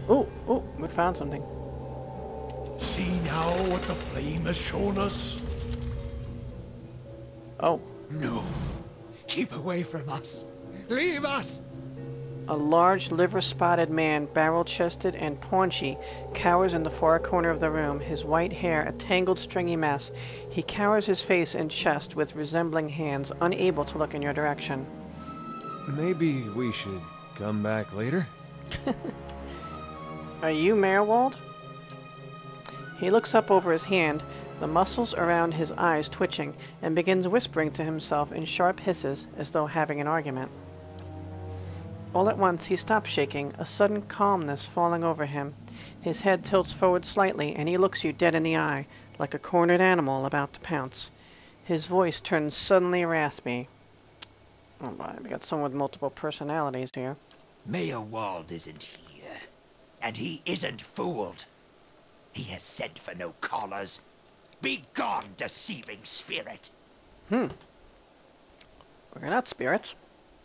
Oh, oh, we found something. See now what the flame has shown us? Oh, No. Keep away from us. Leave us! a large, liver-spotted man, barrel-chested and paunchy, cowers in the far corner of the room, his white hair a tangled, stringy mess. He cowers his face and chest with resembling hands, unable to look in your direction. Maybe we should come back later? Are you Maerwald? He looks up over his hand, the muscles around his eyes twitching, and begins whispering to himself in sharp hisses, as though having an argument. All at once he stops shaking, a sudden calmness falling over him. His head tilts forward slightly, and he looks you dead in the eye, like a cornered animal about to pounce. His voice turns suddenly raspy. Oh boy, we got someone with multiple personalities here. Maerwald isn't here, and he isn't fooled. He has sent for no callers. Be gone, deceiving spirit. We're not spirits.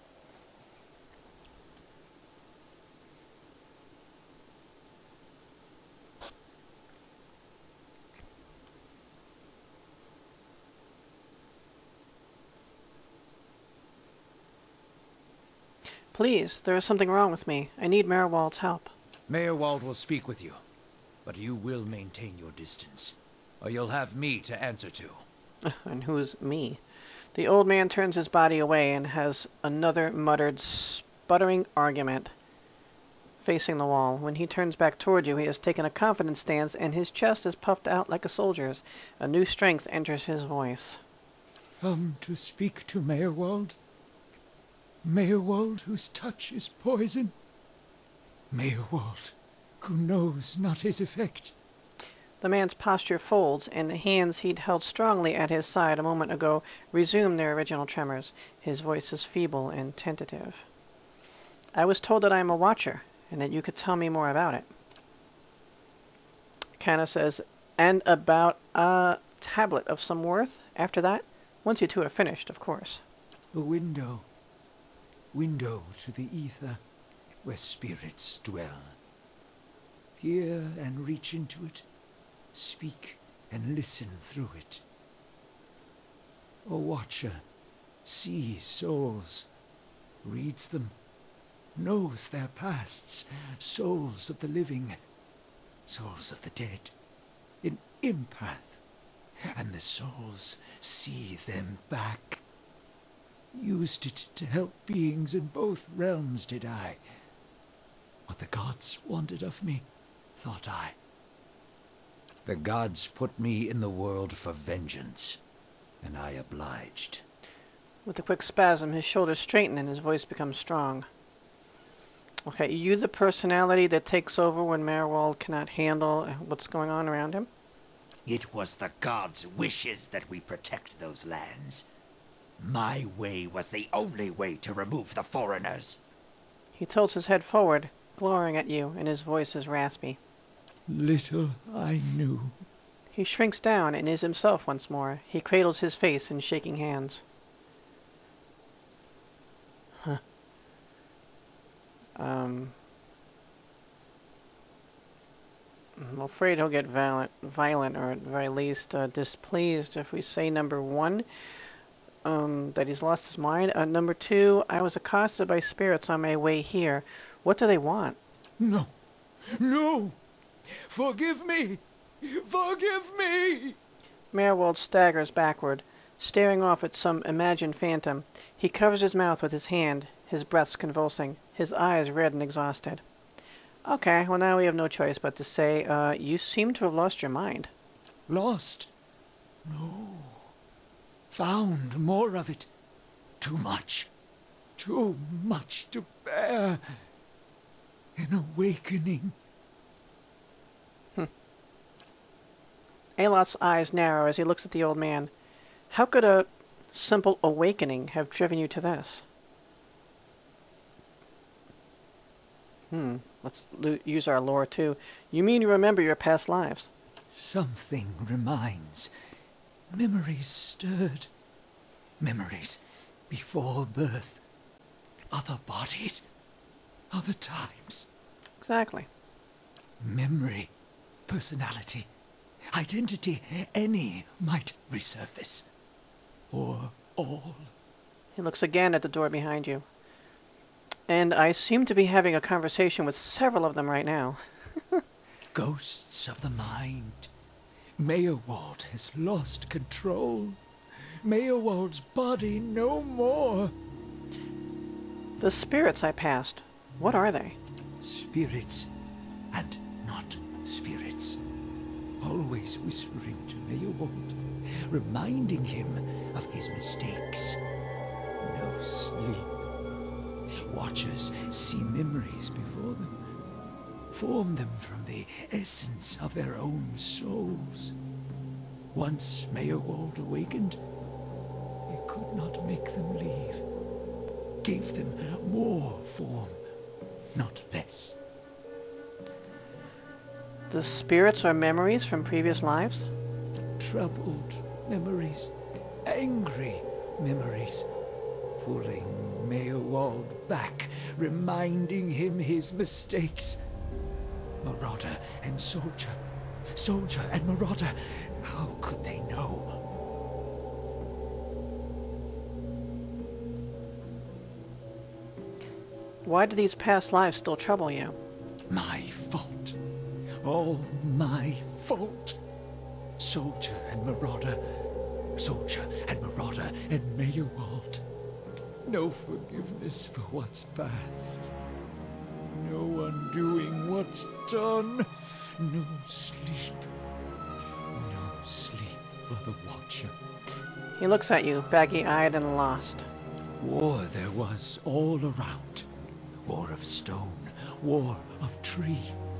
Please, there is something wrong with me. I need Maerwald's help. Maerwald will speak with you, but you will maintain your distance, or you'll have me to answer to. And who's me? The old man turns his body away and has another muttered, sputtering argument facing the wall. When he turns back toward you, he has taken a confident stance, and his chest is puffed out like a soldier's. A new strength enters his voice. Come to speak to Maerwald? Maerwald whose touch is poison? Maerwald who knows not his effect? The man's posture folds, and the hands he'd held strongly at his side a moment ago resume their original tremors. His voice is feeble and tentative. I was told that I am a watcher, and that you could tell me more about it. Kinda says, and about a tablet of some worth after that? Once you two are finished, of course. A window. Window to the ether, where spirits dwell. Hear and reach into it. Speak and listen through it. A watcher sees souls, reads them, knows their pasts, souls of the living, souls of the dead, an empath, and the souls see them back. Used it to help beings in both realms, did I. What the gods wanted of me, thought I. The gods put me in the world for vengeance, and I obliged. With a quick spasm, his shoulders straighten and his voice becomes strong. Okay, you the personality that takes over when Maerwald cannot handle what's going on around him? It was the gods' wishes that we protect those lands. My way was the only way to remove the foreigners. He tilts his head forward, glowering at you, and his voice is raspy. Little I knew. He shrinks down and is himself once more. He cradles his face in shaking hands. Huh. I'm afraid he'll get violent, or at the very least displeased if we say number one, that he's lost his mind. Number two, I was accosted by spirits on my way here. What do they want? No. No! Forgive me! Forgive me! Maerwald staggers backward, staring off at some imagined phantom. He covers his mouth with his hand, his breaths convulsing, his eyes red and exhausted. Okay, well now we have no choice but to say, you seem to have lost your mind. Lost? No. Found more of it. Too much. Too much to bear. An awakening. Alot's eyes narrow as he looks at the old man. How could a simple awakening have driven you to this? Let's use our lore too. You mean you remember your past lives? Something reminds. Memories stirred. Memories before birth. Other bodies. Other times. Exactly. Memory, personality, identity, any might resurface. Or all. He looks again at the door behind you. And I seem to be having a conversation with several of them right now. Ghosts of the mind. Maerwald has lost control. Maerwald's body no more. The spirits I passed, what are they? Spirits and not spirits. Always whispering to Maerwald, reminding him of his mistakes. No sleep. Watchers see memories before them, form them from the essence of their own souls. Once Maerwald awakened, he could not make them leave. Gave them more form, not less. The spirits are memories from previous lives? Troubled memories, angry memories, pulling Maerwald back, reminding him his mistakes. Marauder and soldier, soldier and marauder, how could they know? Why do these past lives still trouble you? My fault. All my fault. Soldier and marauder, soldier and marauder and Maerwald. No forgiveness for what's past. No undoing what's done. No sleep. No sleep for the Watcher. He looks at you, baggy-eyed and lost. War there was all around. War of stone, war of tree.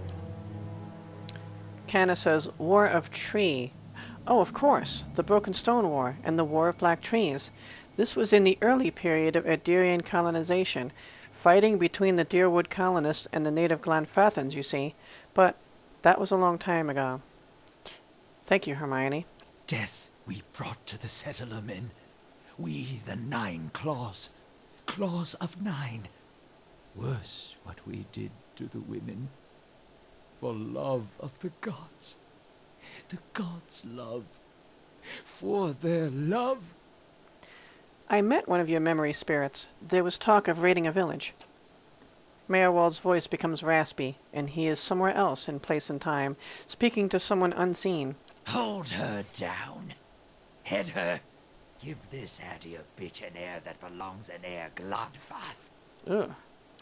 Canna says, War of Tree. Oh, of course, the Broken Stone War and the War of Black Trees. This was in the early period of Adirian colonization, fighting between the Deerwood colonists and the native Glamfellens, you see. But that was a long time ago. Thank you, Hermione. Death we brought to the settler men. We, the 9 claws. Claws of 9. Worse what we did to the women. For love of the gods. The gods' love. For their love. I met one of your memory spirits. There was talk of raiding a village. Maerwald's voice becomes raspy, and he is somewhere else in place and time, speaking to someone unseen. Hold her down. Head her. Give this Adia bitch an heir that belongs in Air Glodfath. Ugh.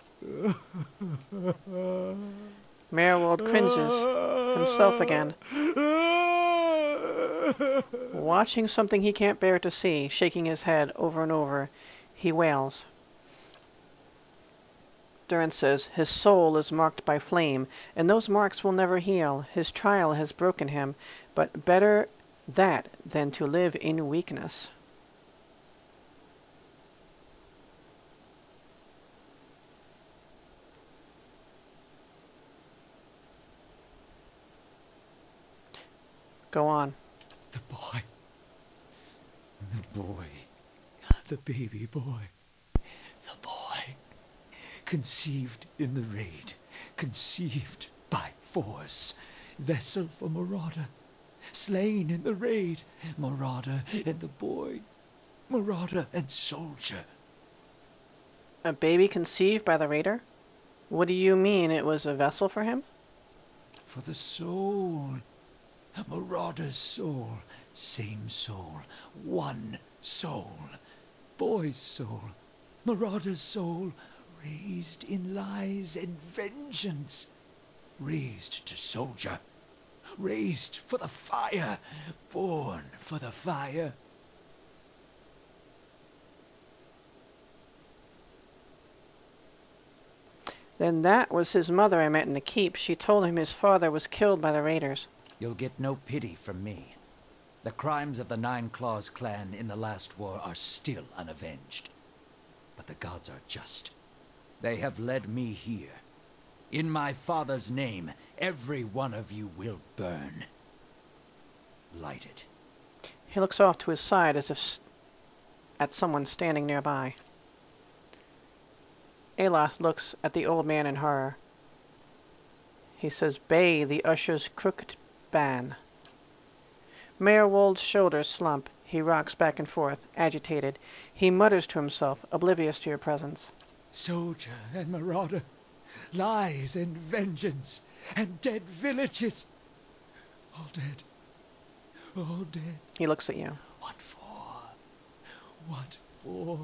Maerwald cringes, himself again. Watching something he can't bear to see, shaking his head over and over, he wails. Durin says, his soul is marked by flame, and those marks will never heal. His trial has broken him, but better that than to live in weakness. Go on. The boy. The boy. The baby boy. The boy. Conceived in the raid. Conceived by force. Vessel for Marauder. Slain in the raid. Marauder and the boy. Marauder and soldier. A baby conceived by the raider? What do you mean it was a vessel for him? For the soul. Marauder's soul. Same soul. One soul. Boy's soul. Marauder's soul. Raised in lies and vengeance. Raised to soldier. Raised for the fire. Born for the fire. Then that was his mother I met in the keep. She told him his father was killed by the raiders. You'll get no pity from me. The crimes of the 9 Claws clan in the last war are still unavenged. But the gods are just. They have led me here. In my father's name, every one of you will burn. Light it. He looks off to his side as if at someone standing nearby. Aloth looks at the old man in horror. He says, "Bay the usher's crooked ban." Maerwald's shoulders slump. He rocks back and forth, agitated. He mutters to himself, oblivious to your presence. Soldier and marauder, lies and vengeance, and dead villages. All dead. All dead. He looks at you. What for? What for?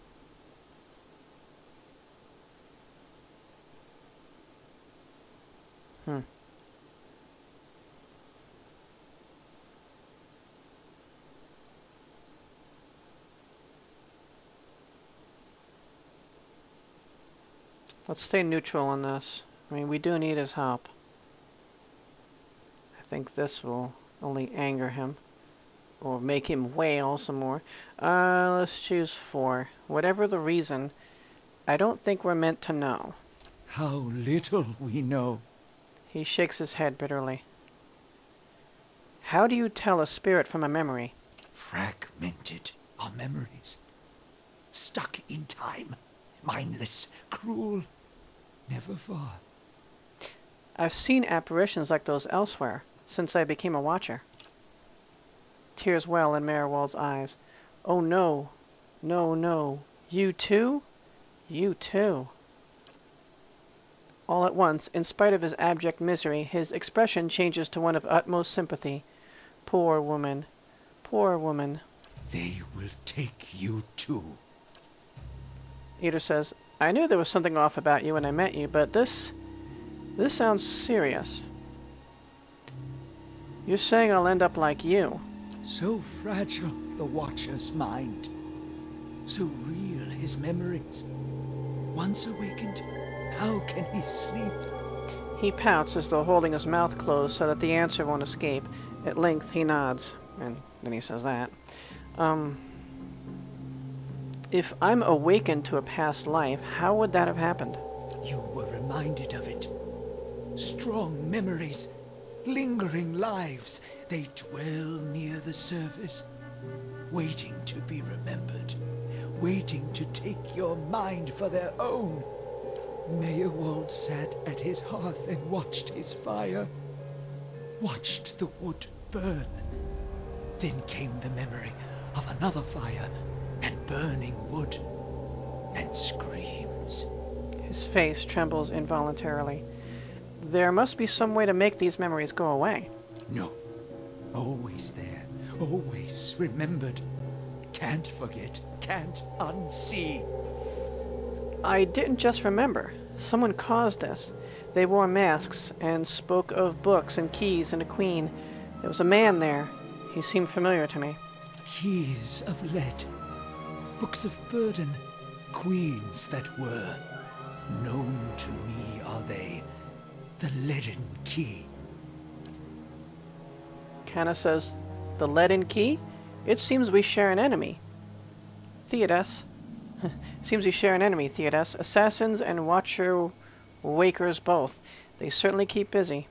Let's stay neutral on this. I mean, we do need his help. I think this will only anger him. Or make him wail some more. Let's choose 4. Whatever the reason, I don't think we're meant to know. How little we know. He shakes his head bitterly. How do you tell a spirit from a memory? Fragmented are memories. Stuck in time. Mindless, cruel. Never far. I've seen apparitions like those elsewhere, since I became a watcher. Tears well in Maerwald's eyes. Oh no, no, no. You too? You too. All at once, in spite of his abject misery, his expression changes to one of utmost sympathy. Poor woman. Poor woman. They will take you too. Eder says, I knew there was something off about you when I met you, but this sounds serious. You're saying I'll end up like you. So fragile, the Watcher's mind. So real, his memories. Once awakened, how can he sleep? He pouts as though holding his mouth closed so that the answer won't escape. At length he nods, and then he says that. If I'm awakened to a past life, how would that have happened? You were reminded of it. Strong memories, lingering lives. They dwell near the surface, waiting to be remembered, waiting to take your mind for their own. Maerwald sat at his hearth and watched his fire, watched the wood burn. Then came the memory of another fire and burning wood, and screams. His face trembles involuntarily. There must be some way to make these memories go away. No. Always there, always remembered. Can't forget, can't unsee. I didn't just remember. Someone caused this. They wore masks and spoke of books and keys and a queen. There was a man there. He seemed familiar to me. Keys of lead, books of burden, queens that were. Known to me are they, the leaden key. Canna says, the leaden key? It seems we share an enemy. Theodas. Seems we share an enemy, Theodas. Assassins and watcher wakers both. They certainly keep busy.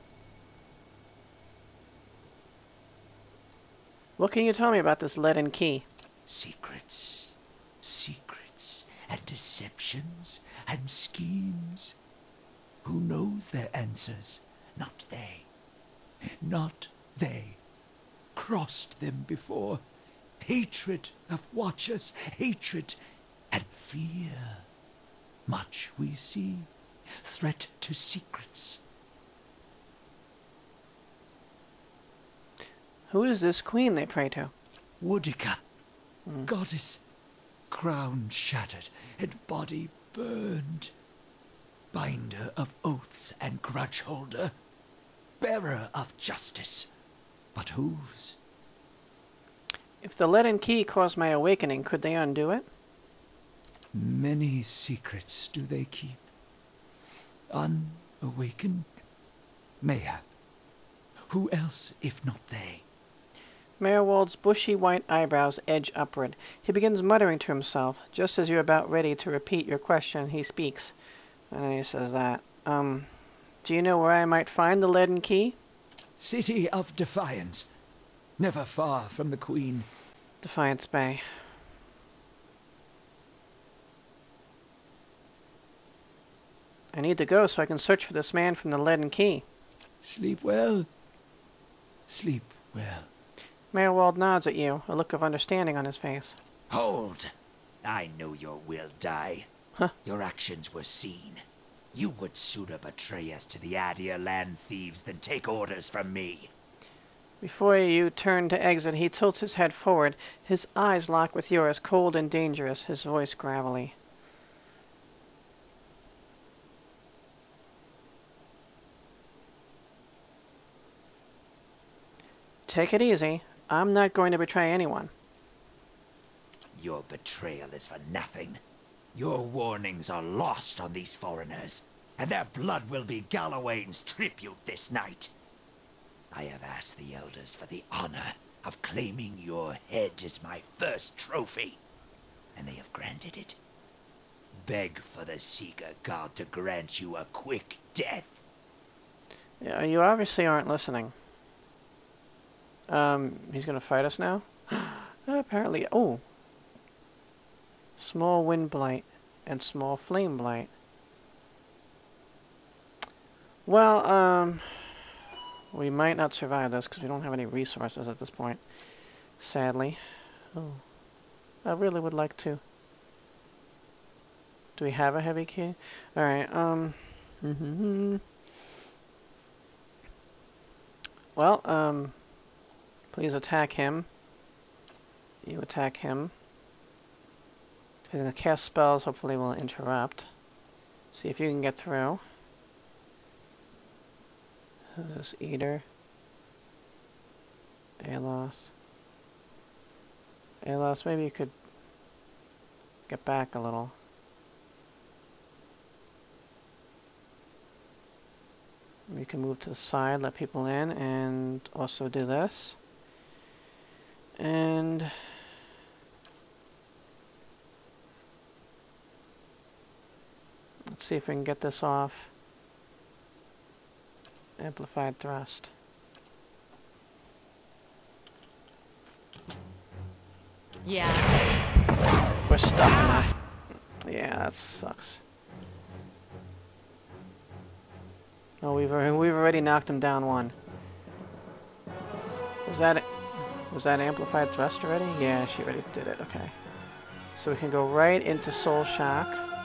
What can you tell me about this leaden key? Secrets, secrets, and deceptions, and schemes. Who knows their answers? Not they. Not they. Crossed them before. Hatred of watchers, hatred and fear. Much we see. Threat to secrets. Who is this queen they pray to? Woodica, goddess, crown shattered and body burned. Binder of oaths and grudge holder. Bearer of justice. But whose? If the leaden key caused my awakening, could they undo it? Many secrets do they keep. Unawakened? Mayhap. Who else if not they? Maerwald's bushy white eyebrows edge upward. He begins muttering to himself. Just as you're about ready to repeat your question, he speaks. And then he says that. Do you know where I might find the leaden key? City of Defiance. Never far from the Queen. Defiance Bay. I need to go so I can search for this man from the leaden key. Sleep well. Sleep well. Maerwald nods at you, a look of understanding on his face. Hold! I know your will die. Huh? Your actions were seen. You would sooner betray us to the Adia land thieves than take orders from me. Before you turn to exit, he tilts his head forward, his eyes lock with yours, cold and dangerous, his voice gravelly. Take it easy. I'm not going to betray anyone. Your betrayal is for nothing. Your warnings are lost on these foreigners, and their blood will be Gallowayne's tribute this night. I have asked the elders for the honor of claiming your head as my first trophy, and they have granted it. Beg for the Seeker God to grant you a quick death. Yeah, you obviously aren't listening. He's gonna fight us now? Apparently. Oh! Small wind blight and small flame blight. Well, we might not survive this because we don't have any resources at this point. Sadly. Oh. I really would like to. Do we have a heavy key? Alright, well, please attack him. You attack him. If he's gonna cast spells, hopefully we'll interrupt. See if you can get through. This Eater. Alos. Alos, maybe you could get back a little. We can move to the side, let people in, and also do this. And let's see if we can get this off. Amplified thrust. Yeah. We're stuck. Yeah, that sucks. Oh, we've already knocked him down one. Was that amplified thrust already? Yeah, she already did it. Okay. So we can go right into Soul Shock.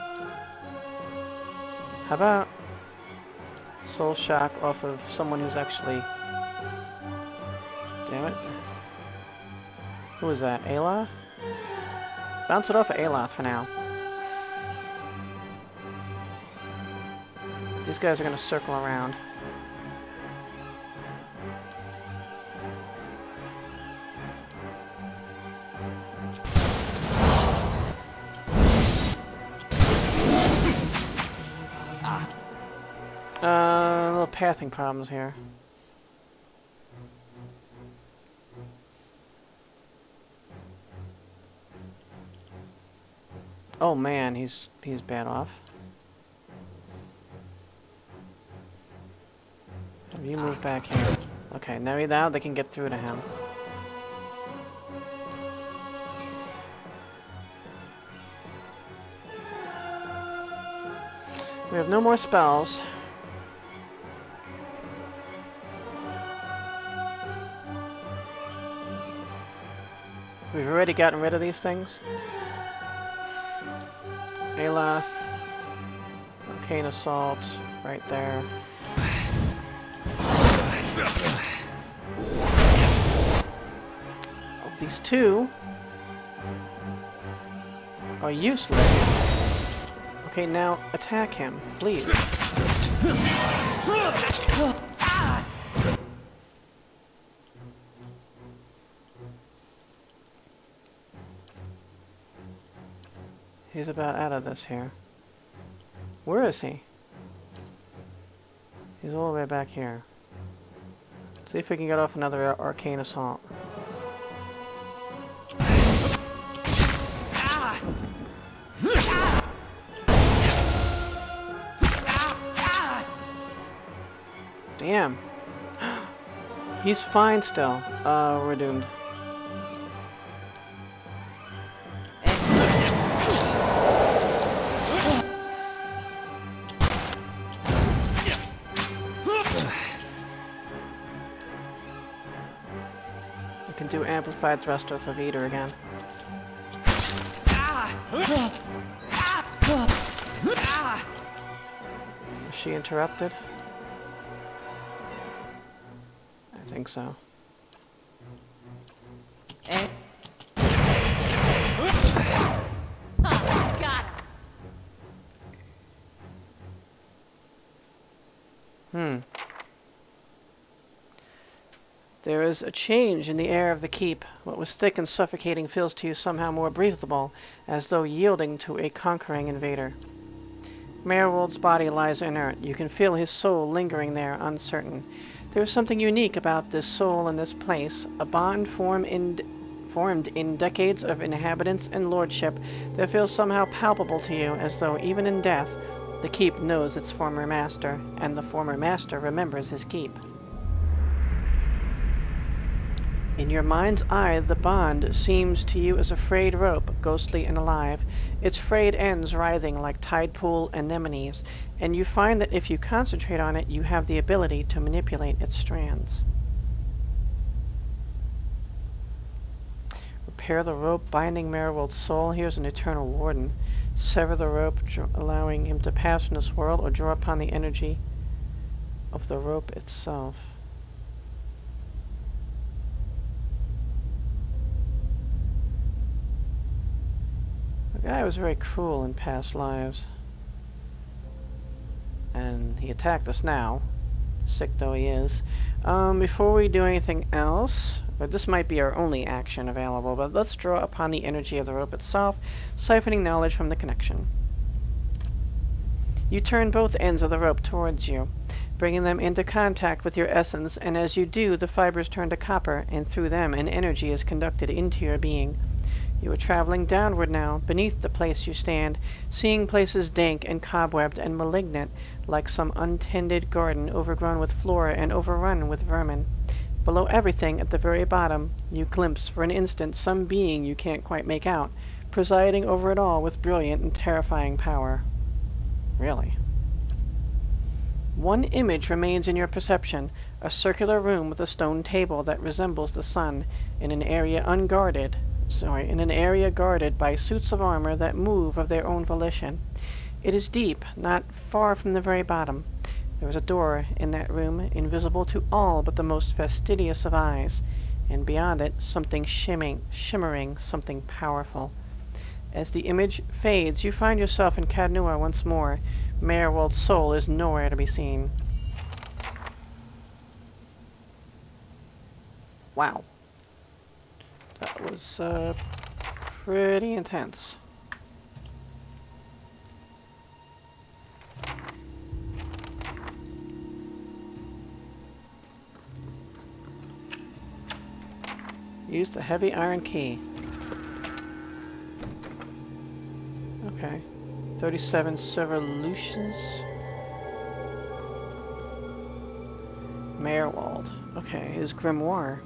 How about Soul Shock off of someone who's actually... Damn it. Who is that? Aloth? Bounce it off of Aloth for now. These guys are going to circle around. Little pathing problems here. Oh man, he's bad off. Have you moved back here? Okay, now they can get through to him. We have no more spells. We've already gotten rid of these things. Aloth. Arcane Assault. Right there. Oh, these two are useless. Okay, now attack him, please. He's about out of this here. Where is he? He's all the way back here. See if we can get off another Arcane Assault. Damn. He's fine still. We're doomed. can do amplified thruster for Vader again. Was she interrupted? I think so. Got him. There is a change in the air of the keep. What was thick and suffocating feels to you somehow more breathable, as though yielding to a conquering invader. Maerwald's body lies inert. You can feel his soul lingering there, uncertain. There is something unique about this soul in this place, a bond formed in decades of inhabitants and lordship that feels somehow palpable to you, as though even in death, the keep knows its former master, and the former master remembers his keep. In your mind's eye, the bond seems to you as a frayed rope, ghostly and alive, its frayed ends writhing like tide pool anemones, and you find that if you concentrate on it, you have the ability to manipulate its strands. Repair the rope binding Maerwald's soul. Here's an eternal warden. Sever the rope, allowing him to pass from this world, or draw upon the energy of the rope itself. The guy was very cruel in past lives. And he attacked us now, sick though he is. Before we do anything else, but this might be our only action available, but let's draw upon the energy of the rope itself, siphoning knowledge from the connection. You turn both ends of the rope towards you, bringing them into contact with your essence, and as you do, the fibers turn to copper, and through them an energy is conducted into your being. You are traveling downward now, beneath the place you stand, seeing places dank and cobwebbed and malignant, like some untended garden overgrown with flora and overrun with vermin. Below everything, at the very bottom, you glimpse for an instant some being you can't quite make out, presiding over it all with brilliant and terrifying power. Really? One image remains in your perception, a circular room with a stone table that resembles the sun, in an area guarded by suits of armor that move of their own volition. It is deep, not far from the very bottom. There is a door in that room, invisible to all but the most fastidious of eyes, and beyond it, something shimmering, something powerful. As the image fades, you find yourself in Cadnua once more. Maerwald's soul is nowhere to be seen. Wow. That was, pretty intense. Use the heavy iron key. Okay. 37 Servolutions. Maerwald. Okay, his grimoire.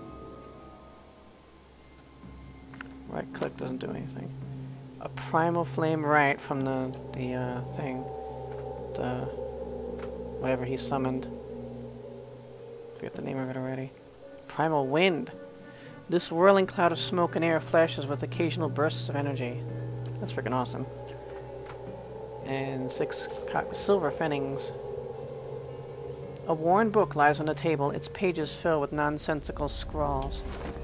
Right click doesn't do anything. A primal flame right from the thing. The whatever he summoned. Forget the name of it already. Primal wind. This whirling cloud of smoke and air flashes with occasional bursts of energy. That's freaking awesome. And 6 silver pfennigs. A worn book lies on the table, its pages filled with nonsensical scrawls.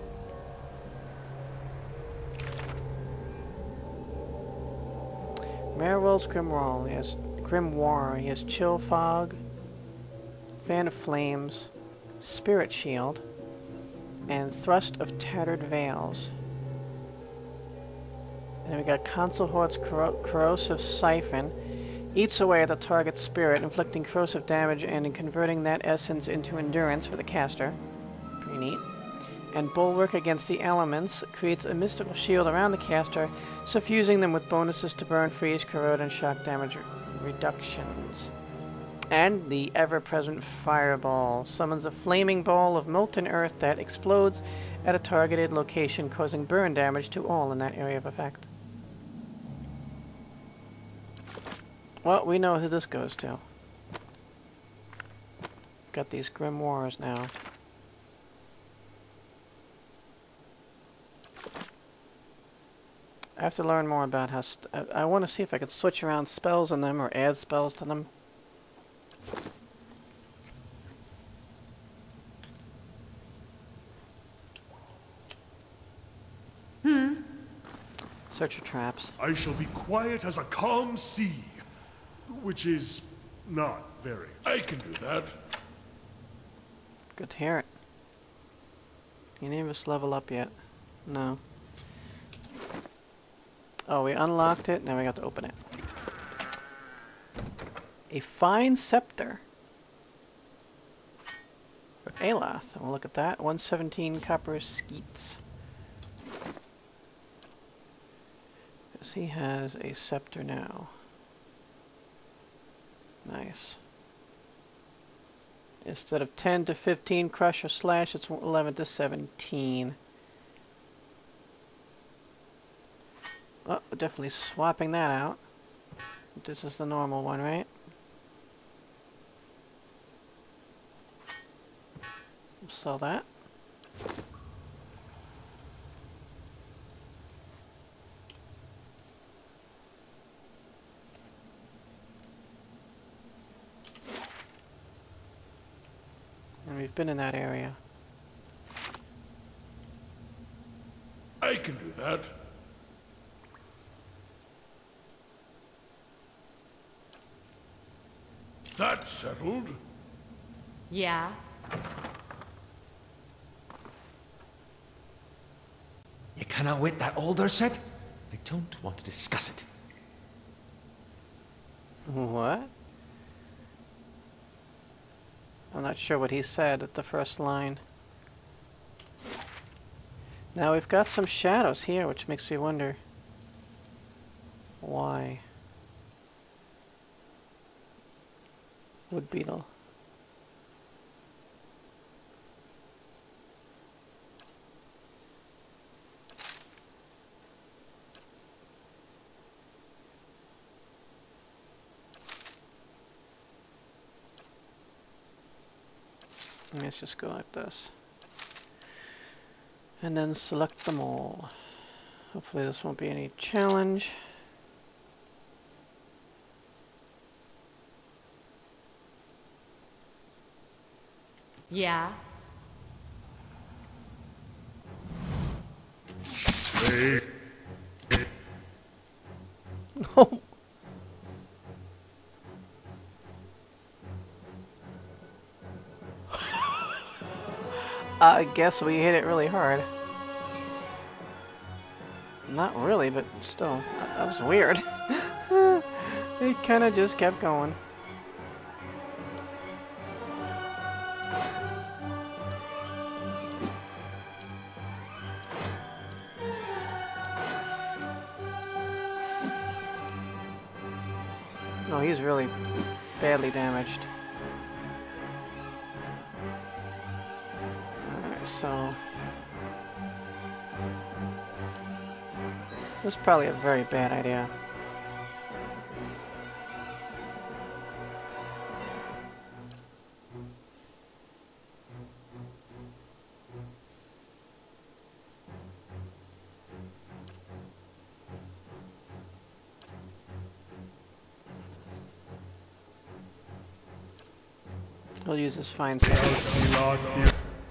Maerwald's grimoire. He has chill fog, fan of flames, spirit shield, and thrust of tattered veils. And we got Consulhort's corrosive siphon. Eats away at the target's spirit, inflicting corrosive damage and converting that essence into endurance for the caster. Pretty neat. And Bulwark against the elements creates a mystical shield around the caster, suffusing them with bonuses to burn, freeze, corrode, and shock damage reductions. And the ever-present Fireball summons a flaming ball of molten earth that explodes at a targeted location, causing burn damage to all in that area of effect. Well, we know who this goes to. Got these grimoires now. I have to learn more about how... I want to see if I could switch around spells in them or add spells to them. Search for traps. I shall be quiet as a calm sea, which is not very. I can do that. Good to hear it. Can any of us level up yet? No. Oh, we unlocked it, now we got to open it. A fine scepter. For Aloth. We'll look at that. 117 copper skeets. Because he has a scepter now. Nice. Instead of 10 to 15 crush or slash, it's 11 to 17. Oh, we're definitely swapping that out. This is the normal one, right? We'll sell that. And we've been in that area. I can do that. That's settled. Yeah. You cannot wait that older set? I don't want to discuss it. What? I'm not sure what he said at the first line. Now we've got some shadows here, which makes me wonder why. Wood beetle. Let's just go like this. And then select them all. Hopefully this won't be any challenge. Yeah. Oh. I guess we hit it really hard. Not really, but still. That was weird. It kind of just kept going. No, he's really badly damaged. Alright, so... this is probably a very bad idea. We'll use this fine sand.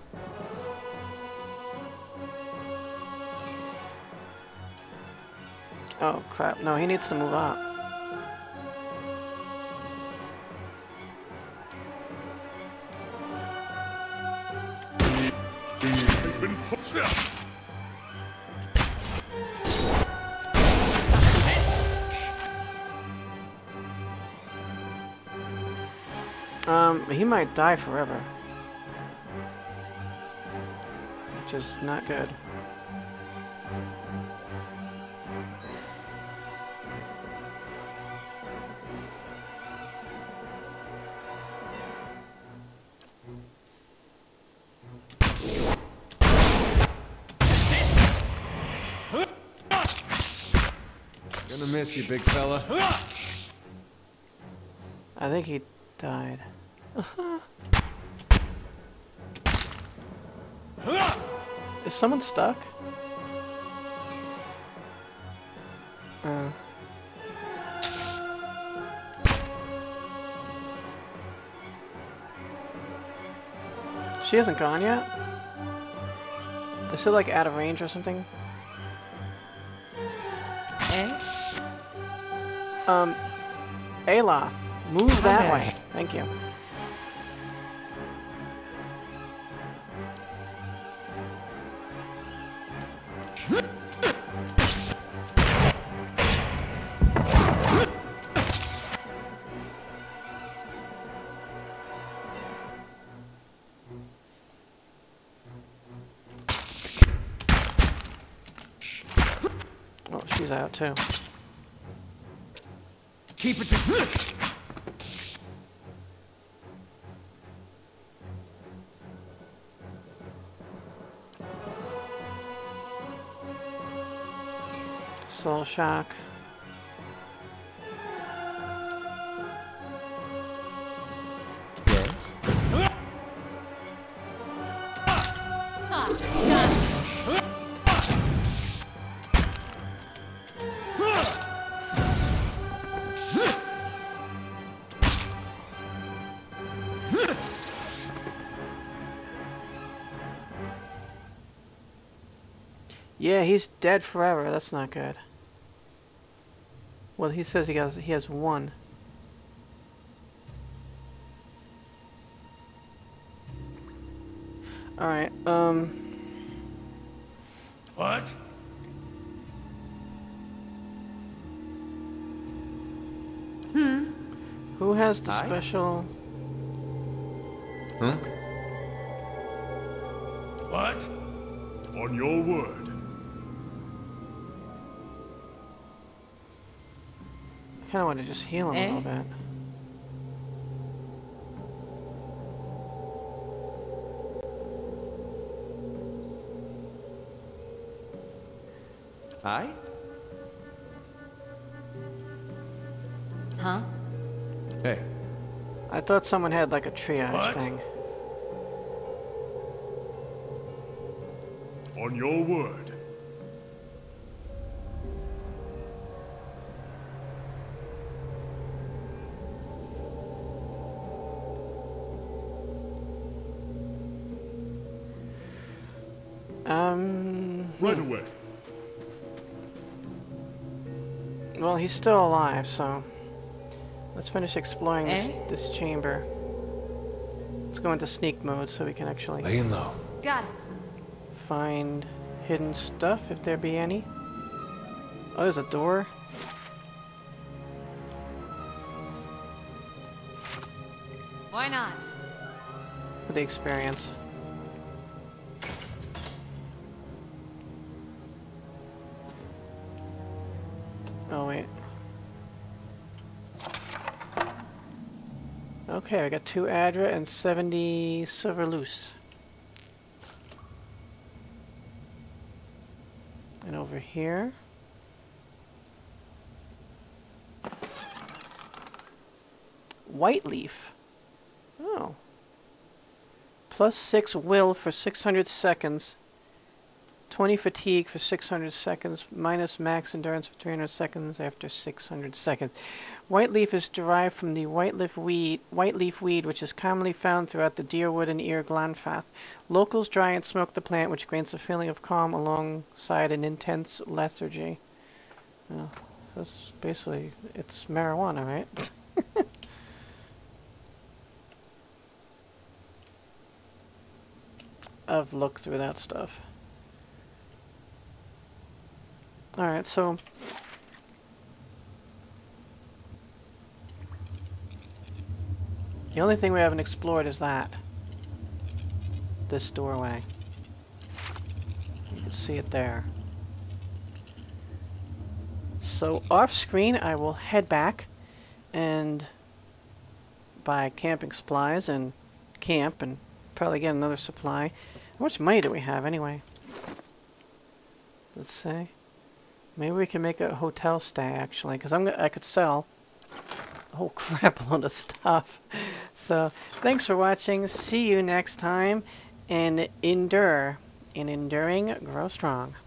Oh crap, no, he needs to move up. He might die forever. Which is not good. Gonna miss you, big fella. I think he died. Is someone stuck? She hasn't gone yet? Is it like out of range or something? Eh? Aloth, move that Okay. way. Thank you. Oh, she's out too. Keep it to... Soul shock. Yes? Yeah, he's dead forever. That's not good. Well, he says he has one. All right. What? Who has the Aye. special? Hmm? What? On your word. I kind of want to just heal him a little bit. Aye? Huh? Hey. I thought someone had like a triage What? thing. On your word. Right away. Well, he's still alive, so let's finish exploring this chamber. Let's go into sneak mode so we can actually Laying low. Got it. find hidden stuff, if there be any. Oh, there's a door. Why not? For the experience. Oh, wait. Okay, I got 2 Adra and 70 silver loose. And over here. White leaf. Oh. Plus 6 will for 600 seconds. 20 fatigue for 600 seconds, minus max endurance for 300 seconds after 600 seconds. White leaf is derived from the white leaf weed, which is commonly found throughout the Deerwood and Ear Glanfath. Locals dry and smoke the plant, which grants a feeling of calm alongside an intense lethargy. Oh, that's basically, it's marijuana, right? I've looked through that stuff. Alright, so the only thing we haven't explored is that. This doorway. You can see it there. So off screen I will head back and buy camping supplies and camp and probably get another supply. How much money do we have anyway? Let's see. Maybe we can make a hotel stay, actually, because I could sell a whole crap load of stuff. So, thanks for watching. See you next time, and endure. In enduring, grow strong.